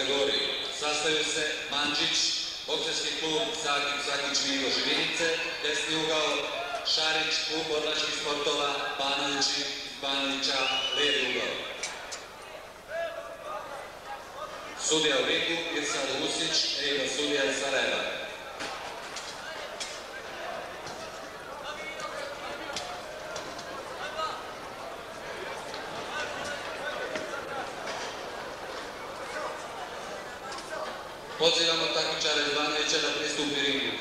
kategoriji. Sastaju se Mandžić, bokserski klub Sakić Migo Živinice, desni ugao, Šarić, klub odlačkih sportova, Banovića, lijevi ugao. Sudija u ringu, Irsad Usić, Ejba sudija iz Sarajeva. Pozivamo takmičara iz Banovića da pristupi ringu.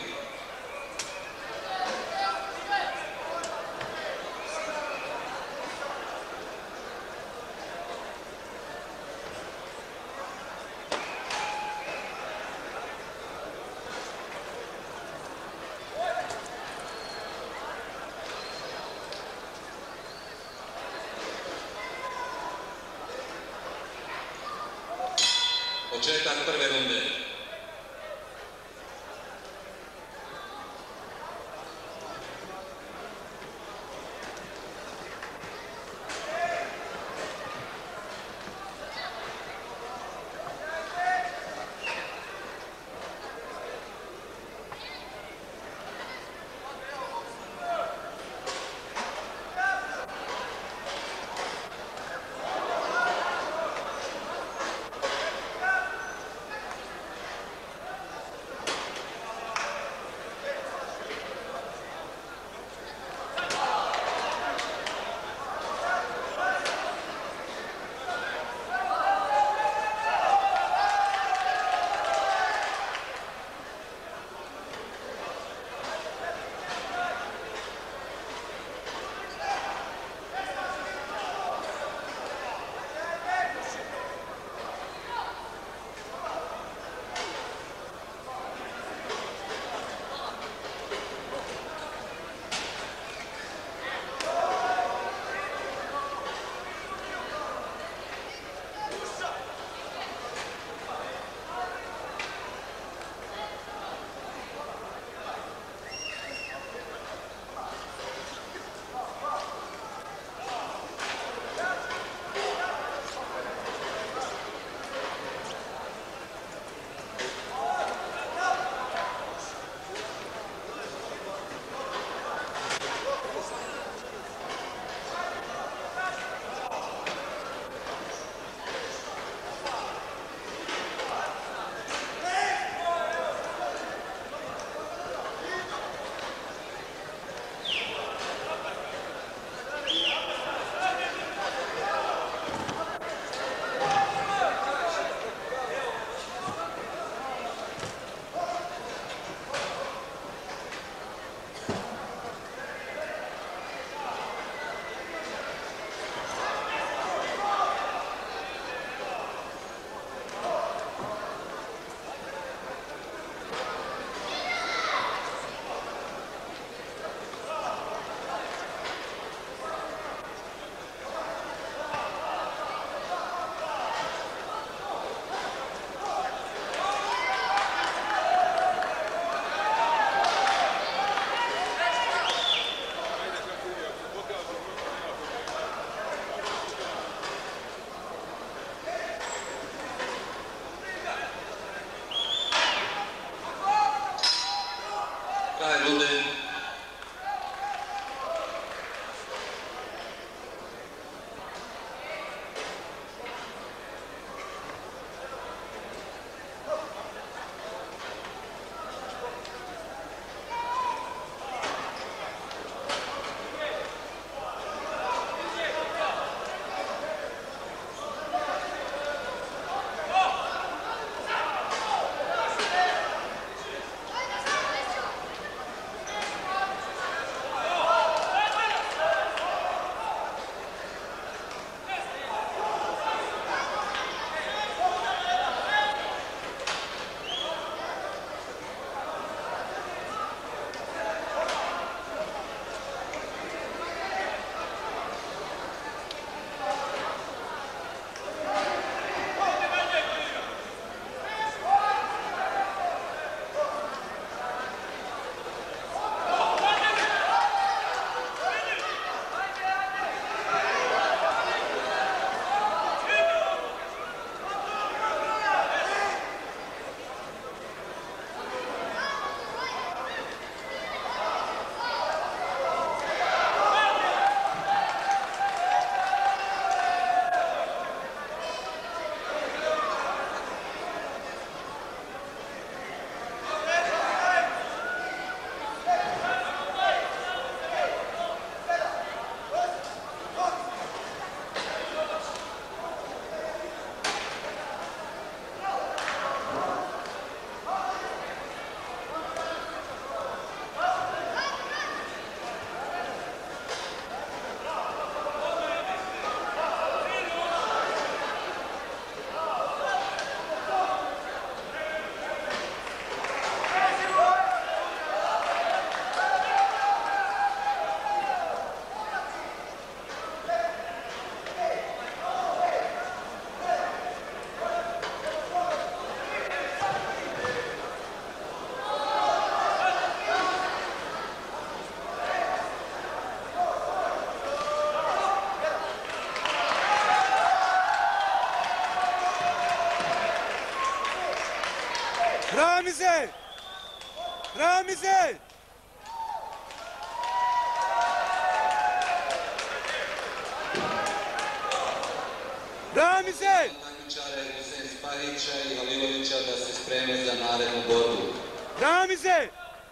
Početak prve runde. Ramize! Ramize! Ramize! Takmičare Husein Spahića i Halilovića da se spreme za narednu borbu. Ramize!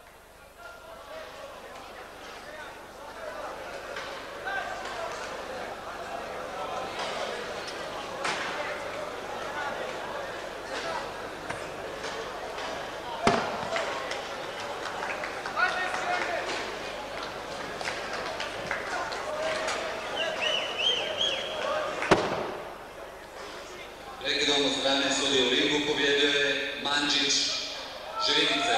Prekidom od strane sudije u ringu pobjedio je Mandžić Živinice.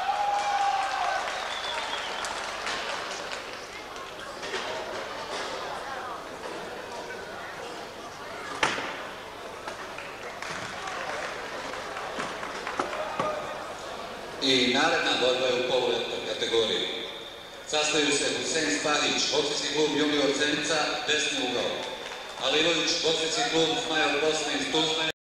I naredna borba je u poluvelter kategoriji. Sastaju se Husein Spahić, boksarski klub Junior Zenica, desni ugao. Halilović, boksarski klub Zmajev Bosna iz Tuzle.